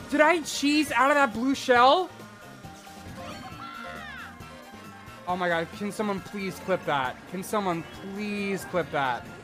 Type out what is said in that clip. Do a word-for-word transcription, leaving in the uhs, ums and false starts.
Did I cheese out of that blue shell? Oh my god, can someone please clip that? Can someone please clip that?